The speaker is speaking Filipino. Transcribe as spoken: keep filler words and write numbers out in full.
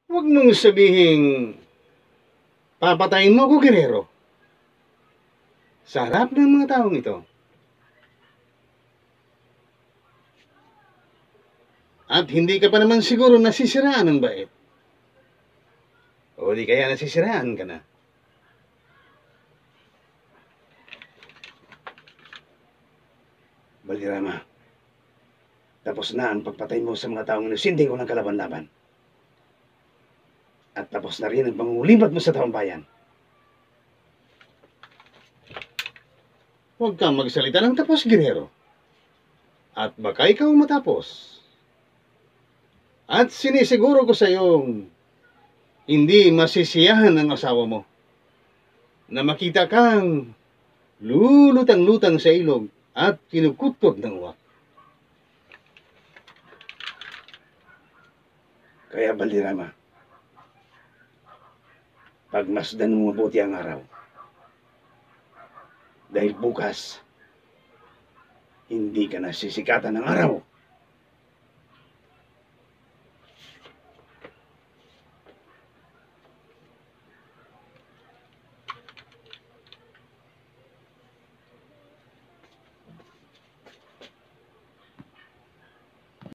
Huwag mong sabihing papatayin mo ako, Guerrero. Sa harap ng mga taong ito. At hindi ka pa naman siguro nasisiraan ng bait. O di kaya nasisiraan ka na. Balderrama, tapos na ang pagpatay mo sa mga taong inosente ko ng kalaban-laban. At tapos na rin ang pangungulimbat mo sa taong bayan. Huwag kang magsalita ng tapos, Guerrero. At baka ikaw matapos. At sinisiguro ko sa iyong hindi masisiyahan ng asawa mo na makita kang lulutang-lutang sa ilog at kinukutkot ng uwak. Kaya, Balderrama, pagmasdan mo mabuti ang araw. Dahil bukas, hindi ka nasisikatan ng araw.